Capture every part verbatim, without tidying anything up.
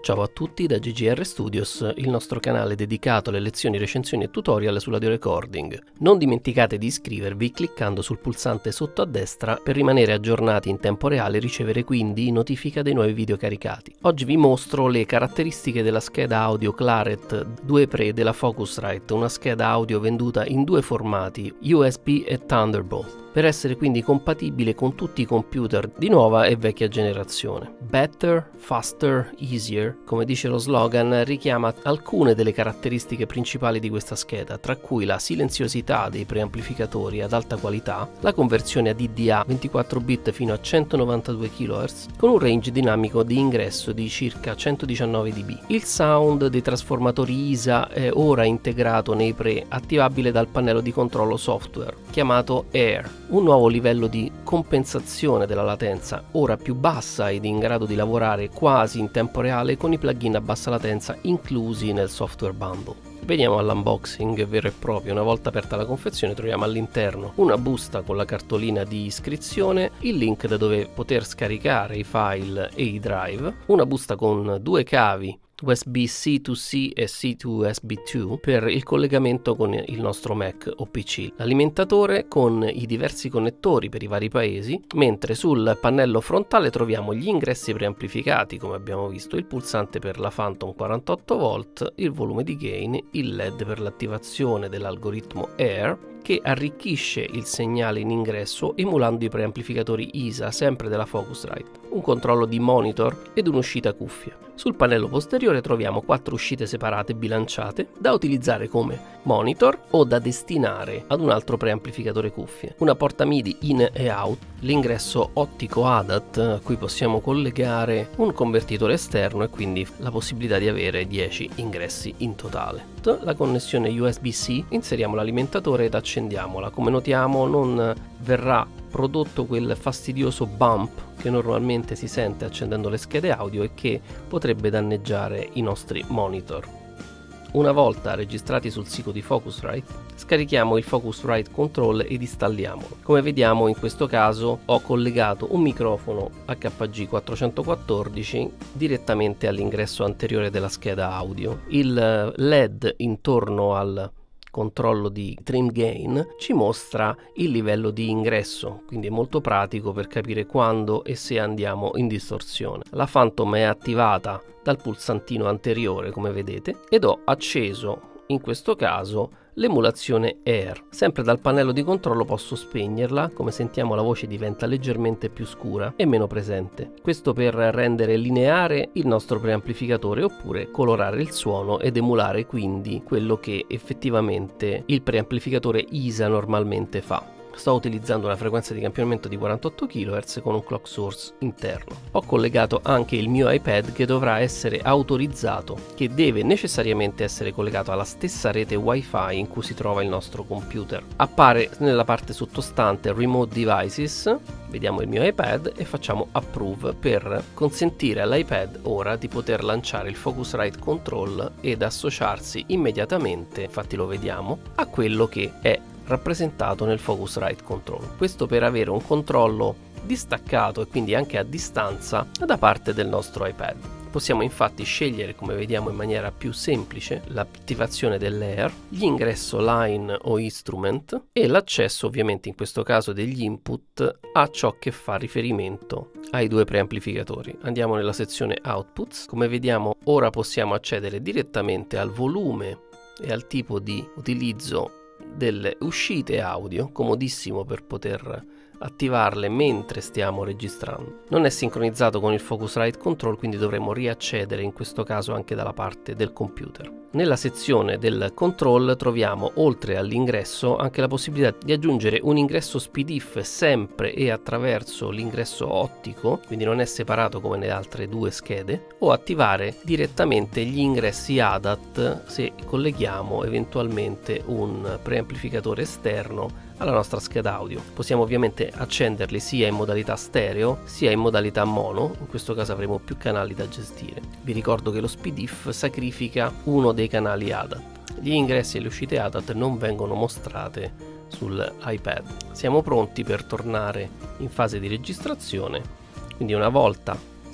Ciao a tutti da G G R Studios, il nostro canale dedicato alle lezioni, recensioni e tutorial sull'audio recording. Non dimenticate di iscrivervi cliccando sul pulsante sotto a destra per rimanere aggiornati in tempo reale e ricevere quindi notifica dei nuovi video caricati. Oggi vi mostro le caratteristiche della scheda audio Claret due Pre della Focusrite, una scheda audio venduta in due formati, U S B e Thunderbolt, per essere quindi compatibile con tutti i computer di nuova e vecchia generazione. Better, faster, easier, come dice lo slogan, richiama alcune delle caratteristiche principali di questa scheda, tra cui la silenziosità dei preamplificatori ad alta qualità, la conversione a D D A ventiquattro bit fino a centonovantadue chilohertz, con un range dinamico di ingresso di circa centodiciannove decibel. Il sound dei trasformatori I S A è ora integrato nei pre, attivabile dal pannello di controllo software, chiamato Air. Un nuovo livello di compensazione della latenza, ora più bassa ed in grado di lavorare quasi in tempo reale con i plugin a bassa latenza inclusi nel software bundle. Veniamo all'unboxing vero e proprio. Una volta aperta la confezione troviamo all'interno una busta con la cartolina di iscrizione, il link da dove poter scaricare i file e i drive, una busta con due cavi U S B C to C e C to U S B due per il collegamento con il nostro Mac o P C, l'alimentatore con i diversi connettori per i vari paesi, mentre sul pannello frontale troviamo gli ingressi preamplificati, come abbiamo visto, il pulsante per la Phantom quarantotto volt, il volume di gain, il L E D per l'attivazione dell'algoritmo Air, che arricchisce il segnale in ingresso emulando i preamplificatori I S A sempre della Focusrite, un controllo di monitor ed un'uscita cuffia. Sul pannello posteriore troviamo quattro uscite separate bilanciate da utilizzare come monitor o da destinare ad un altro preamplificatore cuffie, una porta MIDI in e out, l'ingresso ottico A D A T a cui possiamo collegare un convertitore esterno e quindi la possibilità di avere dieci ingressi in totale. La connessione U S B C, inseriamo l'alimentatore ed accendiamola. Come notiamo non verrà prodotto quel fastidioso bump che normalmente si sente accendendo le schede audio e che potrebbe danneggiare i nostri monitor. Una volta registrati sul sito di Focusrite, scarichiamo il Focusrite Control ed installiamolo. Come vediamo in questo caso ho collegato un microfono H G quattrocentoquattordici direttamente all'ingresso anteriore della scheda audio. Il L E D intorno al controllo di trim gain ci mostra il livello di ingresso, quindi è molto pratico per capire quando e se andiamo in distorsione. La Phantom è attivata dal pulsantino anteriore, come vedete, ed ho acceso in questo caso l'emulazione Air. Sempre dal pannello di controllo posso spegnerla, come sentiamo la voce diventa leggermente più scura e meno presente. Questo per rendere lineare il nostro preamplificatore oppure colorare il suono ed emulare quindi quello che effettivamente il preamplificatore I S A normalmente fa. Sto utilizzando una frequenza di campionamento di quarantotto chilohertz con un clock source interno. Ho collegato anche il mio iPad che dovrà essere autorizzato, che deve necessariamente essere collegato alla stessa rete Wi-Fi in cui si trova il nostro computer. Appare nella parte sottostante Remote Devices, vediamo il mio iPad e facciamo Approve per consentire all'iPad ora di poter lanciare il Focusrite Control ed associarsi immediatamente, infatti lo vediamo, a quello che è rappresentato nel Focusrite Control. Questo per avere un controllo distaccato e quindi anche a distanza da parte del nostro iPad. Possiamo infatti scegliere, come vediamo in maniera più semplice, l'attivazione dell'Air, l'ingresso line o instrument e l'accesso ovviamente in questo caso degli input a ciò che fa riferimento ai due preamplificatori. Andiamo nella sezione Outputs. Come vediamo ora possiamo accedere direttamente al volume e al tipo di utilizzo delle uscite audio, comodissimo per poter attivarle mentre stiamo registrando. Non è sincronizzato con il Focusrite Control, quindi dovremo riaccedere in questo caso anche dalla parte del computer. Nella sezione del control troviamo, oltre all'ingresso, anche la possibilità di aggiungere un ingresso S P D I F sempre e attraverso l'ingresso ottico, quindi non è separato come nelle altre due schede, o attivare direttamente gli ingressi A D A T se colleghiamo eventualmente un preamplificatore esterno alla nostra scheda audio. Possiamo ovviamente accenderli sia in modalità stereo sia in modalità mono, in questo caso avremo più canali da gestire. Vi ricordo che lo S P D I F sacrifica uno dei canali A D A T. Gli ingressi e le uscite A D A T non vengono mostrate sull'iPad. Siamo pronti per tornare in fase di registrazione, quindi una volta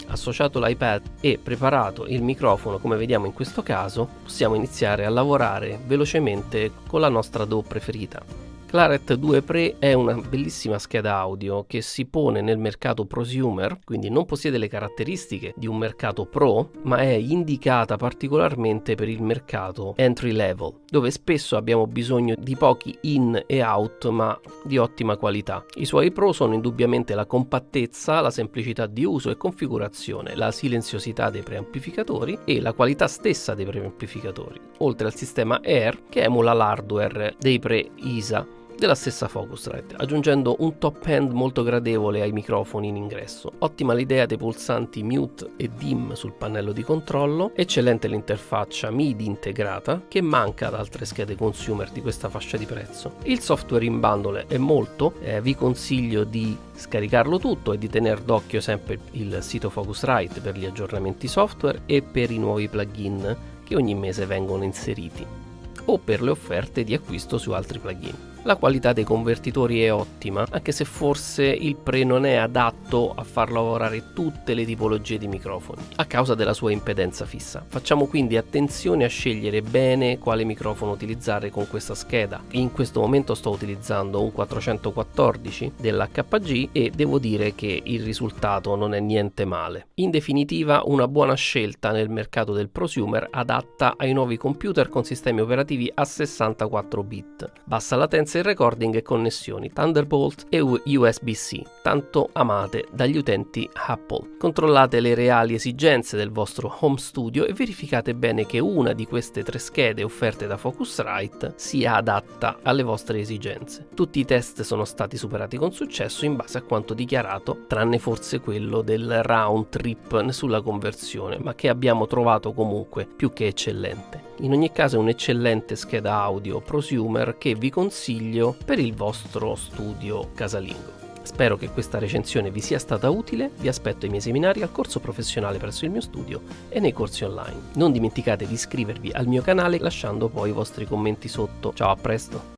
Associato l'iPad e preparato il microfono come vediamo in questo caso, possiamo iniziare a lavorare velocemente con la nostra D A W preferita. Claret due Pre è una bellissima scheda audio che si pone nel mercato prosumer, quindi non possiede le caratteristiche di un mercato pro, ma è indicata particolarmente per il mercato entry level, dove spesso abbiamo bisogno di pochi in e out, ma di ottima qualità. I suoi pro sono indubbiamente la compattezza, la semplicità di uso e configurazione, la silenziosità dei preamplificatori e la qualità stessa dei preamplificatori, oltre al sistema Air che emula l'hardware dei pre-I S A della stessa Focusrite, aggiungendo un top end molto gradevole ai microfoni in ingresso. Ottima l'idea dei pulsanti mute e dim sul pannello di controllo, eccellente l'interfaccia MIDI integrata che manca ad altre schede consumer di questa fascia di prezzo. Il software in bundle è molto, eh, vi consiglio di scaricarlo tutto e di tenere d'occhio sempre il sito Focusrite per gli aggiornamenti software e per i nuovi plugin che ogni mese vengono inseriti, o per le offerte di acquisto su altri plugin. La qualità dei convertitori è ottima, anche se forse il Pre non è adatto a far lavorare tutte le tipologie di microfoni, a causa della sua impedenza fissa. Facciamo quindi attenzione a scegliere bene quale microfono utilizzare con questa scheda. In questo momento sto utilizzando un quattrocentoquattordici dell'H G e devo dire che il risultato non è niente male. In definitiva, una buona scelta nel mercato del prosumer, adatta ai nuovi computer con sistemi operativi a sessantaquattro bit, bassa latenza e recording e connessioni Thunderbolt e U S B C, tanto amate dagli utenti Apple. Controllate le reali esigenze del vostro home studio e verificate bene che una di queste tre schede offerte da Focusrite sia adatta alle vostre esigenze. Tutti i test sono stati superati con successo in base a quanto dichiarato, tranne forse quello del round trip sulla conversione, ma che abbiamo trovato comunque più che eccellente. In ogni caso è un'eccellente scheda audio prosumer che vi consiglio per il vostro studio casalingo. Spero che questa recensione vi sia stata utile, vi aspetto ai miei seminari, al corso professionale presso il mio studio e nei corsi online. Non dimenticate di iscrivervi al mio canale lasciando poi i vostri commenti sotto. Ciao, a presto!